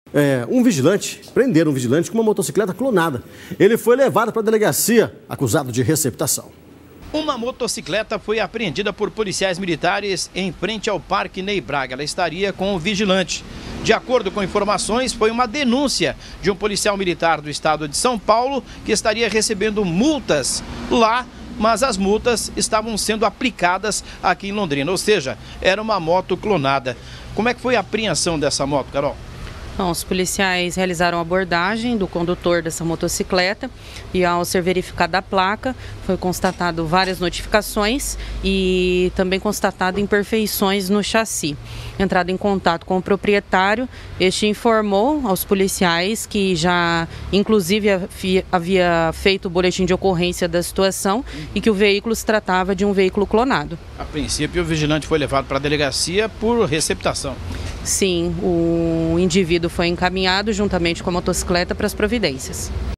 Prenderam um vigilante com uma motocicleta clonada. Ele foi levado para a delegacia, acusado de receptação. Uma motocicleta foi apreendida por policiais militares em frente ao Parque Ney Braga. Ela estaria com o vigilante. De acordo com informações, foi uma denúncia de um policial militar do estado de São Paulo que estaria recebendo multas lá, mas as multas estavam sendo aplicadas aqui em Londrina. Ou seja, era uma moto clonada. Como é que foi a apreensão dessa moto, Carol? Bom, os policiais realizaram a abordagem do condutor dessa motocicleta e, ao ser verificada a placa, foi constatado várias notificações e também constatado imperfeições no chassi. Entrado em contato com o proprietário, este informou aos policiais que já, inclusive, havia feito o boletim de ocorrência da situação e que o veículo se tratava de um veículo clonado. A princípio, o vigilante foi levado para a delegacia por receptação. Sim, o indivíduo foi encaminhado juntamente com a motocicleta para as providências.